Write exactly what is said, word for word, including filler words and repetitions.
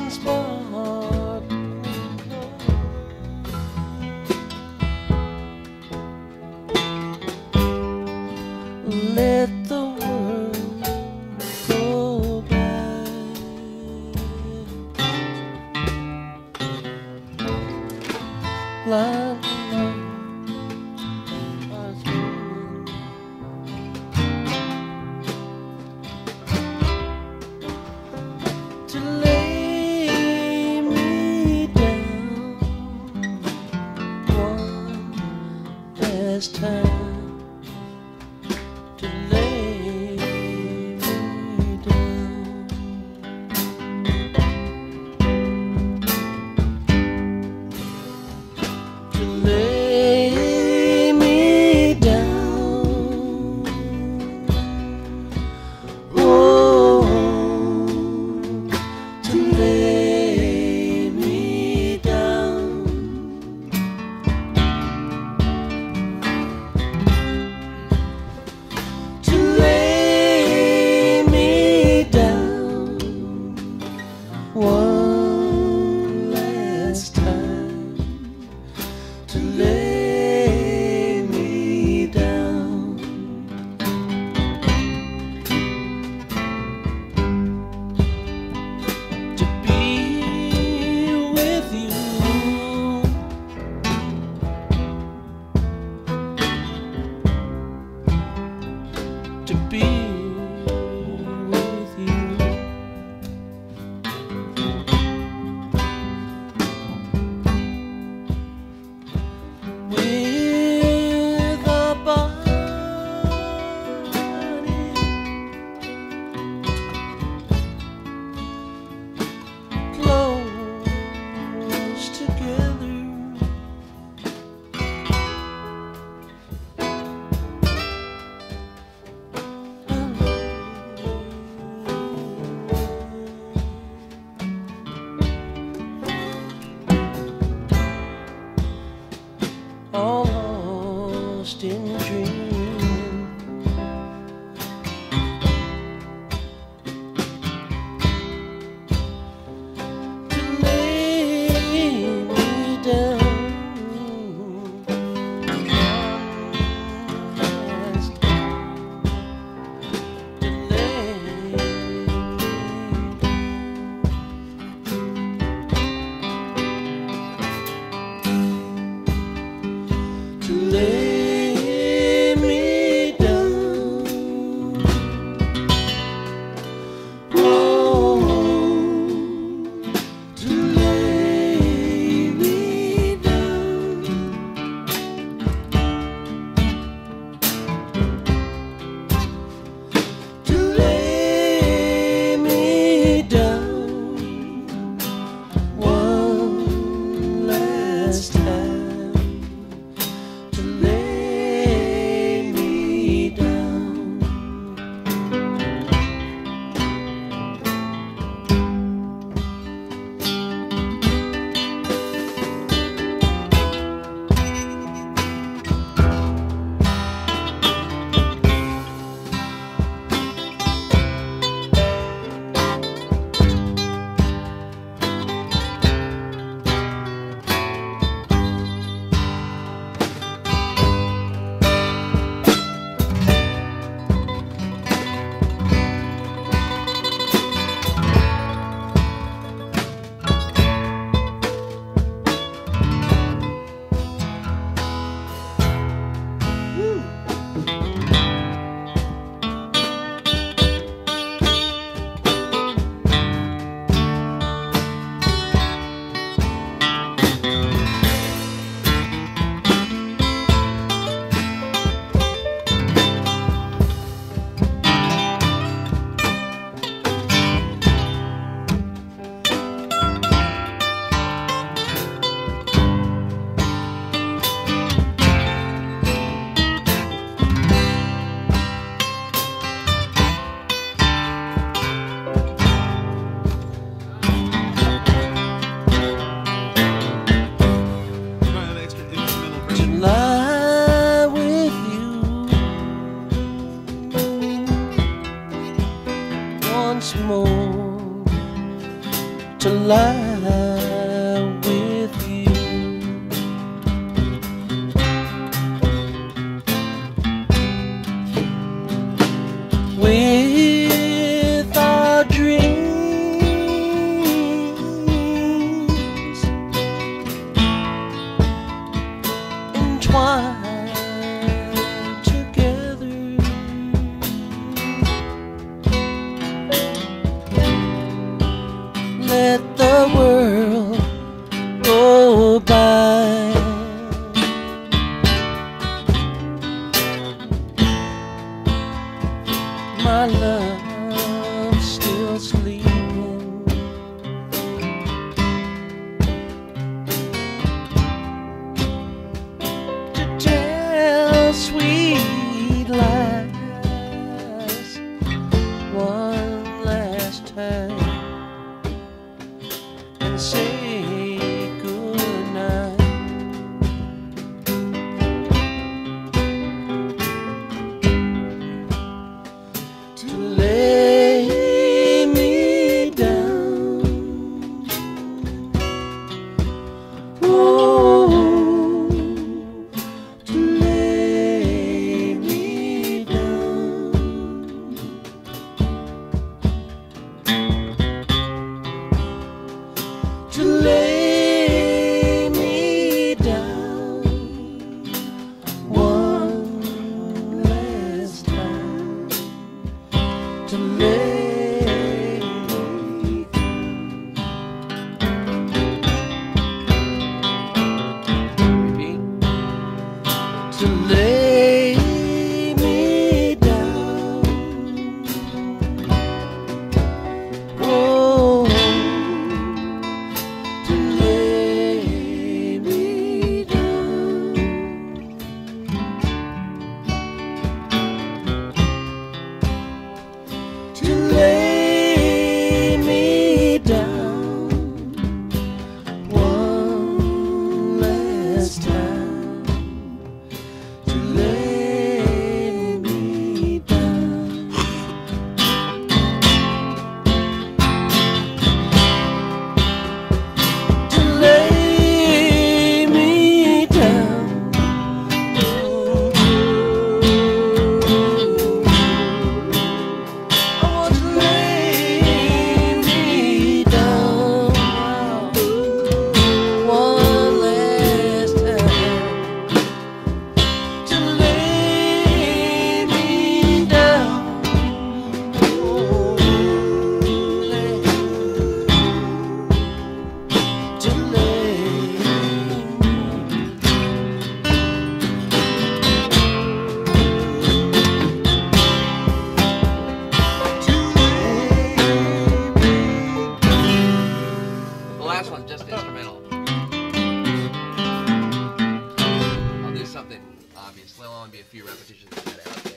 Let the world go by. Line to lay me down one last time. To lay me down, to lay me down, oh, to lay me down, to lay me down one last time, to lay me down, to be with you, to be with you, with a body close together. All lost in dream, to lay me down one last time, to lay me to lay me down, oh, to lay me down, to lay me down one last time, to lay me down. Lie with you once more, to lie with you. With our dreams entwined together, let the world go by. My love still sleeping, to tell sweet lies one last time and say goodnight. To lay me down, oh, to lay me down, to lay me down one last time, to lay me down. Repeat. To lay me down, oh, to lay me down, to lay me down one last time, to lay me down. To lay me down, I want to lay me down one last time, to lay me down, oh, lay, to lay The last one's just instrumental. I'll do something obvious. There'll only be a few repetitions to get out.